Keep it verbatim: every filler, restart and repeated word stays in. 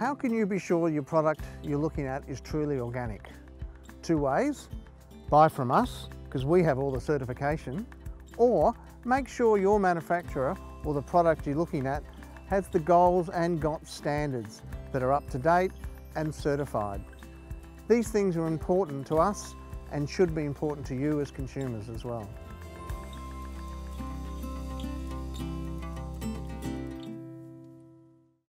How can you be sure your product you're looking at is truly organic? Two ways: buy from us, because we have all the certification, or make sure your manufacturer or the product you're looking at has the goals and G O T S standards that are up to date and certified. These things are important to us and should be important to you as consumers as well.